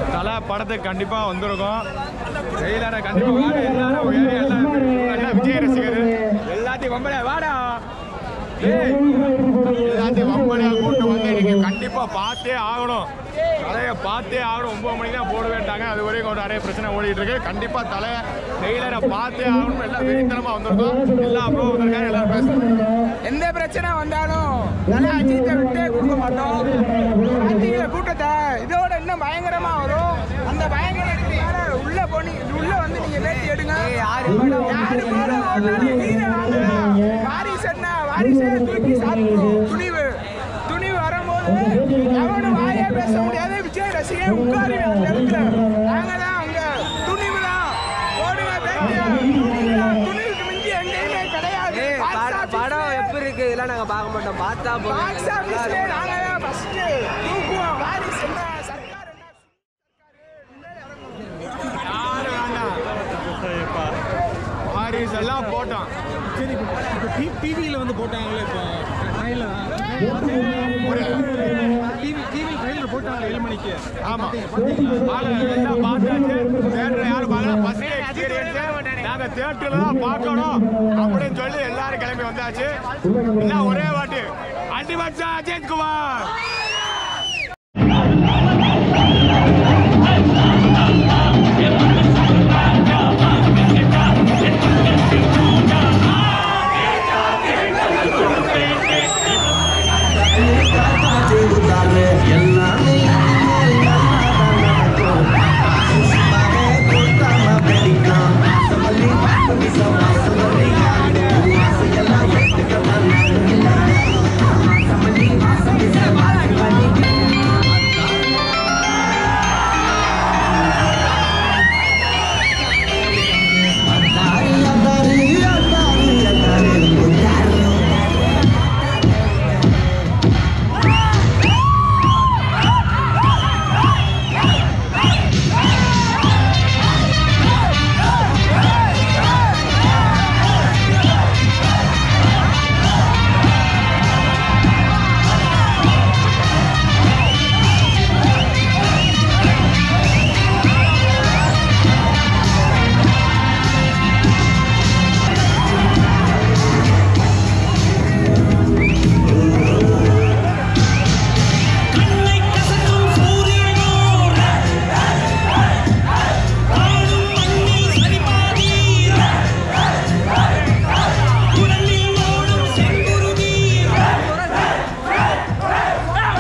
தலை படத்துக்கு கண்டிப்பா வந்திருக்கோம். ட்ரெய்லரை கண்டிப்பா எல்லாரும் விஜய் ரசிகர் எல்லாத்தையும் வம்படியா வாடா எல்லாத்தையும் வம்படியா கூட்டு வந்து நீங்க கண்டிப்பா பார்த்தே ஆகணும். தலையை பார்த்தே ஆகணும். 9 மணிக்கு தான் போட வேண்டாங்க. அது வரைக்கும் நிறைய பிரச்சனை ஓடிட்டு இருக்கு. கண்டிப்பா தலை ட்ரெய்லரை பார்த்தே ஆகணும். எல்லாம் வெறித்தனமா வந்திருக்கோம். எல்லா ப்ரோ வந்திருக்காங்க. எல்லாரும் பேசுறோம். எந்த பிரச்சனை வந்தாலும் தலை அஜித்தை விட்டே கொடுக்க மாட்டோம். பார்த்தீங்கள கூட்டத்தை இதோட இன்னும் பயங்கரமா வரும். அந்த பயங்கரத்துக்கான உள்ள வந்து நீங்க வேட்டி எடுங்க. யாரு வாரிசை தூக்கி சாப்பிடும். துணிவு வரும்போது எவனும் வாயே பேச முடியாது. விஜய் ரசிகை உட்காரு அந்த இடத்துல. நாங்க தான் அங்க துணிவு தான் ஓடுங்க. துணிவுக்கு மிஞ்சி எங்கேயுமே கிடையாது. படம் எப்படி இருக்கு இதெல்லாம் நாங்க பார்க்க மாட்டோம். பார்த்தா போதும். நாங்க தான் ஃபர்ஸ்ட் தூக்குவோம். வாரிசு என்ன சர்க்கார் யாரு வேண்டாம். வாரிசு எல்லாம் போட்டோம். சரி இப்போ டிவியில் வந்து போட்டாங்களே. இப்போ டிவியில் ட்ரெயிலர் போட்டாங்க 7 மணிக்கு. ஆமா எல்லாம் பார்த்தாச்சு. தேட்டர் யாரும் பார்க்கல. ஃபர்ஸ்ட் எக்ஸ்பீரியன்ஸ் நாங்க தேட்டர்ல தான் பார்க்கணும் அப்படின்னு சொல்லி எல்லாரும் கிளம்பி வந்தாச்சு. எல்லாம் ஒரே வாட்டி அடிமச்சா அஜித் குமார்.